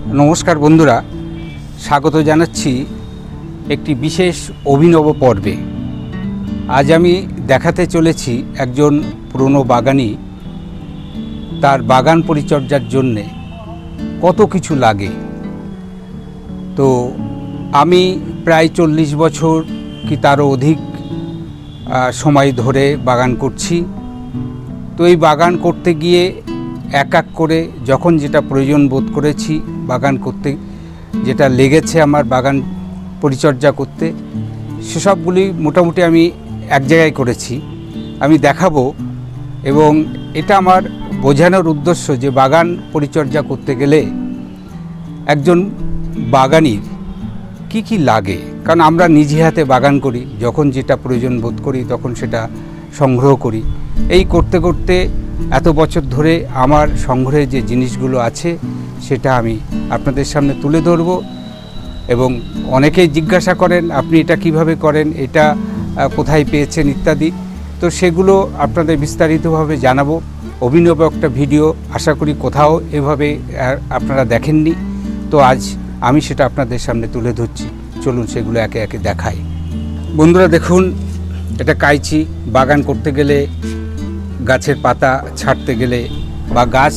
নমস্কার বন্ধুরা, স্বাগত জানাচ্ছি একটি বিশেষ অভিনব পর্বে। আজ আমি দেখাতে চলেছি একজন পুরনো বাগানি তার বাগান পরিচর্যার জন্যে কত কিছু লাগে। তো আমি প্রায় 40 বছর কি তারও অধিক সময় ধরে বাগান করছি। তো এই বাগান করতে গিয়ে এক এক করে যখন যেটা প্রয়োজন বোধ করেছি বাগান করতে, যেটা লেগেছে আমার বাগান পরিচর্যা করতে, সেসবগুলি মোটামুটি আমি এক জায়গায় করেছি, আমি দেখাবো। এবং এটা আমার বোঝানোর উদ্দেশ্য যে বাগান পরিচর্যা করতে গেলে একজন বাগানির কি কি লাগে। কারণ আমরা নিজে হাতে বাগান করি, যখন যেটা প্রয়োজন বোধ করি তখন সেটা সংগ্রহ করি। এই করতে করতে এত বছর ধরে আমার সংগ্রহে যে জিনিসগুলো আছে সেটা আমি আপনাদের সামনে তুলে ধরব। এবং অনেকেই জিজ্ঞাসা করেন আপনি এটা কিভাবে করেন, এটা কোথায় পেয়েছেন ইত্যাদি। তো সেগুলো আপনাদের বিস্তারিতভাবে জানাবো। অভিনব একটা ভিডিও, আশা করি কোথাও এভাবে আপনারা দেখেননি। তো আজ আমি সেটা আপনাদের সামনে তুলে ধরছি, চলুন সেগুলো একে একে দেখাই। বন্ধুরা দেখুন, এটা কাইচি। বাগান করতে গেলে, গাছের পাতা ছাড়তে গেলে বা গাছ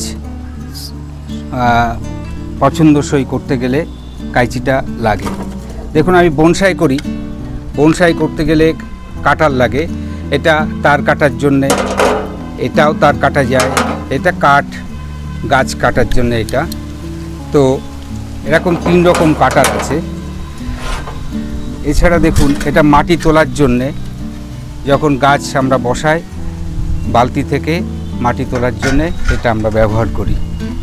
পছন্দসই করতে গেলে কাইচিটা লাগে। দেখুন আমি বনসাই করি, বনসাই করতে গেলে কাটার লাগে। এটা তার কাটার জন্যে, এটাও তার কাটা যায়, এটা কাঠ গাছ কাটার জন্য এটা। তো এরকম 3 রকম কাটার আছে। এছাড়া দেখুন এটা মাটি তোলার জন্যে, যখন গাছ আমরা বসাই বালতি থেকে মাটি তোলার জন্যে এটা আমরা ব্যবহার করি।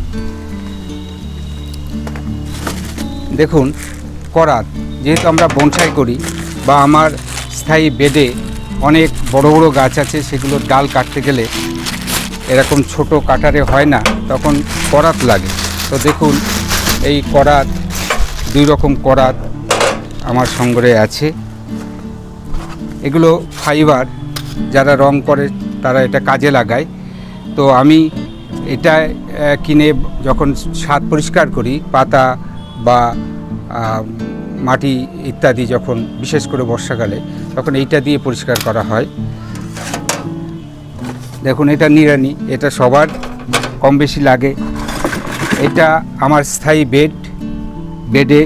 দেখুন করাত, যেহেতু আমরা বনসাই করি বা আমার স্থায়ী বেডে অনেক বড় বড় গাছ আছে, সেগুলোর ডাল কাটতে গেলে এরকম ছোট কাটারে হয় না, তখন করাত লাগে। তো দেখুন এই করাত, 2 রকম করাত আমার সংগ্রহে আছে। এগুলো ফাইবার, যারা রং করে তারা এটা কাজে লাগায়। তো আমি এটা কিনে যখন ছাদ পরিষ্কার করি, পাতা বা মাটি ইত্যাদি যখন, বিশেষ করে বর্ষাকালে, তখন এইটা দিয়ে পরিষ্কার করা হয়। দেখুন এটা নিড়ানি, এটা সবার কম বেশি লাগে। এটা আমার স্থায়ী বেডে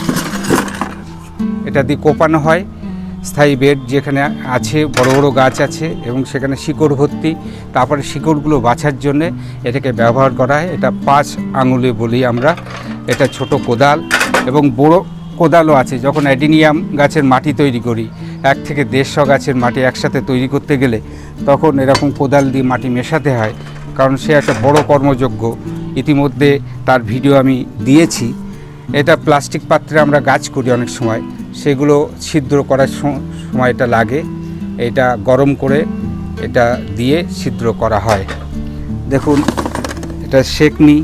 এটা দিয়ে কোপানো হয়। স্থায়ী বেড যেখানে আছে, বড় বড় গাছ আছে এবং সেখানে শিকড় ভর্তি, তারপরে শিকড়গুলো বাছার জন্যে এটাকে ব্যবহার করা হয়। এটা 5 আঙুলে বলি আমরা। এটা ছোট কোদাল এবং বড় কোদালও আছে। যখন অ্যাডিনিয়াম গাছের মাটি তৈরি করি, 1 থেকে 150 গাছের মাটি একসাথে তৈরি করতে গেলে তখন এরকম কোদাল দিয়ে মাটি মেশাতে হয়, কারণ সে একটা বড় কর্মযজ্ঞ। ইতিমধ্যে তার ভিডিও আমি দিয়েছি। এটা প্লাস্টিক পাত্রে আমরা গাছ করি অনেক সময়, সেগুলো ছিদ্র করার সময় এটা লাগে। এটা গরম করে এটা দিয়ে ছিদ্র করা হয়। দেখুন এটা সেকনি।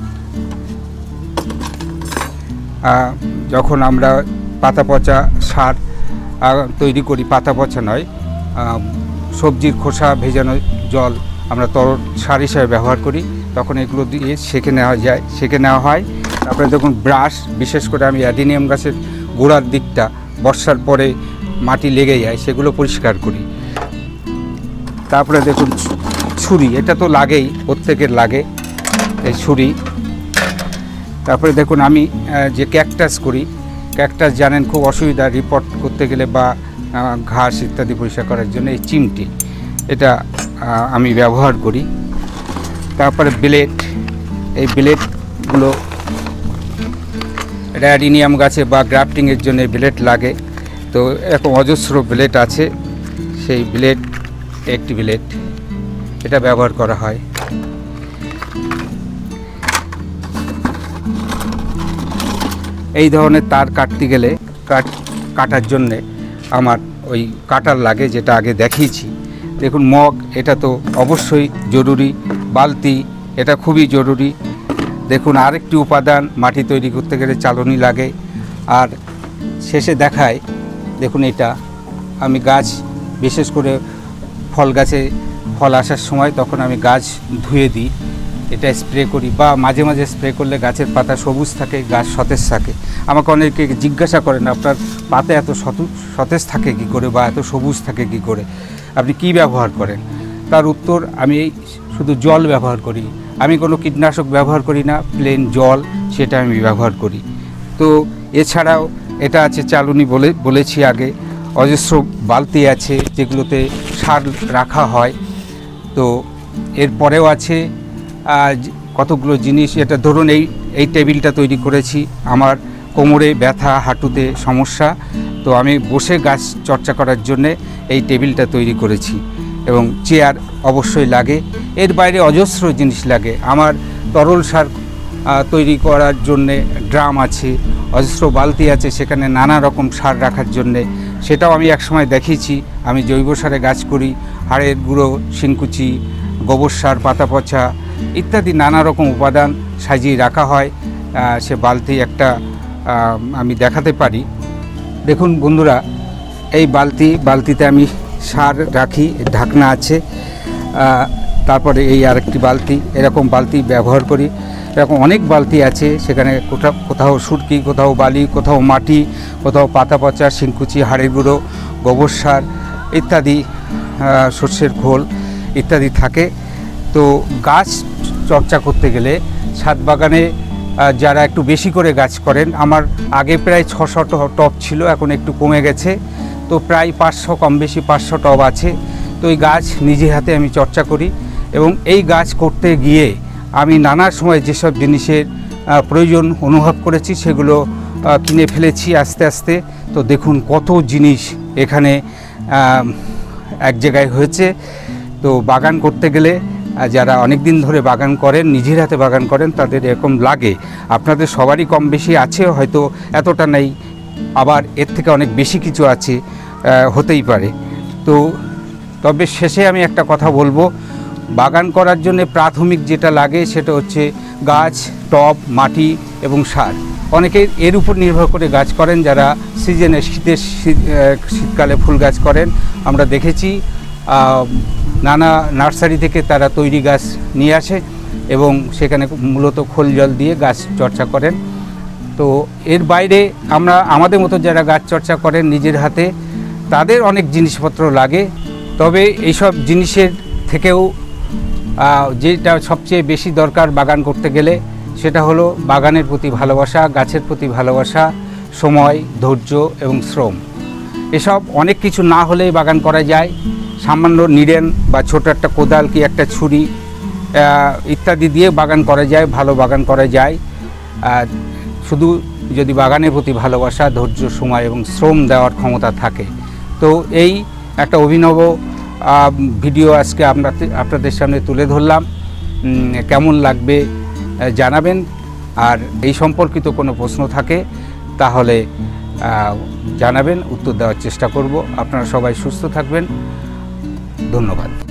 যখন আমরা পাতা পচা সার তৈরি করি, পাতা পচা নয়, সবজির খোসা ভেজানো জল আমরা তরল সার হিসাবে ব্যবহার করি, তখন এগুলো দিয়ে সেঁকে নেওয়া হয়। তারপরে দেখুন ব্রাশ, বিশেষ করে আমি অ্যাডিনিয়াম গাছের গোড়ার দিকটা বর্ষার পরে মাটি লেগে যায়, সেগুলো পরিষ্কার করি। তারপরে দেখুন ছুরি, এটা তো লাগেই, প্রত্যেকের লাগে এই ছুরি। তারপরে দেখুন আমি যে ক্যাকটাস করি, ক্যাকটাস জানেন খুব অসুবিধা রিপোর্ট করতে গেলে বা ঘাস ইত্যাদি পরিষ্কার করার জন্য এই চিমটি, এটা আমি ব্যবহার করি। তারপরে ব্লেড, এই ব্লেডগুলো অ্যাডিনিয়াম গাছে বা গ্রাফটিংয়ের জন্য ব্লেড লাগে। তো এরকম অজস্র ব্লেড আছে, সেই ব্লেড, একটি ব্লেড এটা ব্যবহার করা হয়। এই ধরনের তার কাটতে গেলে কাটার জন্যে আমার ওই কাটার লাগে, যেটা আগে দেখিয়েছি। দেখুন মগ, এটা তো অবশ্যই জরুরি। বালতি, এটা খুবই জরুরি। দেখুন আরেকটি উপাদান, মাটি তৈরি করতে গেলে চালনি লাগে। আর শেষে দেখায়, দেখুন এটা আমি গাছ, বিশেষ করে ফল গাছে ফল আসার সময় তখন আমি গাছ ধুয়ে দিই, এটা স্প্রে করি, বা মাঝে মাঝে স্প্রে করলে গাছের পাতা সবুজ থাকে, গাছ সতেজ থাকে। আমাকে অনেকে জিজ্ঞাসা করেন আপনার পাতা এত সতেজ থাকে কী করে, বা এত সবুজ থাকে কী করে, আপনি কি ব্যবহার করেন? তার উত্তর, আমি শুধু জল ব্যবহার করি, আমি কোনো কীটনাশক ব্যবহার করি না, প্লেন জল সেটা আমি ব্যবহার করি। তো এছাড়াও এটা আছে চালুনি বলেছি আগে, অজস্র বালতি আছে যেগুলোতে সার রাখা হয়। তো এরপরেও আছে কতগুলো জিনিস। এটা ধরুন এই টেবিলটা তৈরি করেছি, আমার কোমরে ব্যথা, হাঁটুতে সমস্যা, তো আমি বসে গাছ চর্চা করার জন্যে এই টেবিলটা তৈরি করেছি। এবং চেয়ার অবশ্যই লাগে। এর বাইরে অজস্র জিনিস লাগে। আমার তরল সার তৈরি করার জন্যে ড্রাম আছে, অজস্র বালতি আছে, সেখানে নানা রকম সার রাখার জন্যে। সেটাও আমি একসময় দেখিয়েছি। আমি জৈব সারে গাছ করি, হাড়ের গুঁড়ো, শিংকুচি, গোবর সার, পাতা পচা ইত্যাদি নানা রকম উপাদান সাজিয়ে রাখা হয়। সে বালতিতে আমি দেখাতে পারি। দেখুন বন্ধুরা, এই বালতিতে আমি সার রাখি, ঢাকনা আছে। তারপরে এই আরেকটি বালতি, এরকম বালতি ব্যবহার করি। এরকম অনেক বালতি আছে, সেখানে কোথাও সুরকি, কোথাও বালি, কোথাও মাটি, কোথাও পাতা পচা, শিংকুচি, হাড়ের গুঁড়ো, গোবর সার ইত্যাদি, সর্ষের খোল ইত্যাদি থাকে। তো গাছ চর্চা করতে গেলে ছাদ বাগানে যারা একটু বেশি করে গাছ করেন, আমার আগে প্রায় 600 টব ছিল, এখন একটু কমে গেছে, তো প্রায় 500, কম বেশি 500 টব আছে। তো এই গাছ নিজে হাতে আমি চর্চা করি, এবং এই গাছ করতে গিয়ে আমি নানা সময় যেসব জিনিসের প্রয়োজন অনুভব করেছি সেগুলো কিনে ফেলেছি আস্তে আস্তে। তো দেখুন কত জিনিস এখানে এক জায়গায় হয়েছে। তো বাগান করতে গেলে যারা অনেক দিন ধরে বাগান করেন, নিজের হাতে বাগান করেন, তাদের এরকম লাগে। আপনাদের সবারই কম বেশি আছে, হয়তো এতটা নেই, আবার এর থেকে অনেক বেশি কিছু আছে, হতেই পারে। তো তবে শেষে আমি একটা কথা বলবো, বাগান করার জন্য প্রাথমিক যেটা লাগে সেটা হচ্ছে গাছ, টব, মাটি এবং সার। অনেকে এর উপর নির্ভর করে গাছ করেন, যারা সিজনে শীতকালে ফুল গাছ করেন। আমরা দেখেছি নানা নার্সারি থেকে তারা তৈরি গাছ নিয়ে আসে এবং সেখানে মূলত খোল জল দিয়ে গাছ চর্চা করেন। তো এর বাইরে আমাদের মতো যারা গাছ চর্চা করেন নিজের হাতে, তাদের অনেক জিনিসপত্র লাগে। তবে এইসব জিনিসের থেকেও যেটা সবচেয়ে বেশি দরকার বাগান করতে গেলে, সেটা হলো বাগানের প্রতি ভালোবাসা, গাছের প্রতি ভালোবাসা, সময়, ধৈর্য এবং শ্রম। এসব অনেক কিছু না হলেই বাগান করা যায়। সামান্য নিড়েন বা ছোট একটা কোদাল কি একটা ছুরি ইত্যাদি দিয়ে বাগান করা যায়, ভালো বাগান করা যায়। শুধু যদি বাগানের প্রতি ভালোবাসা, ধৈর্য, সময় এবং শ্রম দেওয়ার ক্ষমতা থাকে। তো এই একটা অভিনব ভিডিও আজকে আপনাদের সামনে তুলে ধরলাম। কেমন লাগবে জানাবেন। আর এই সম্পর্কিত কোনো প্রশ্ন থাকে তাহলে জানাবেন, উত্তর দেওয়ার চেষ্টা করব। আপনারা সবাই সুস্থ থাকবেন। ধন্যবাদ।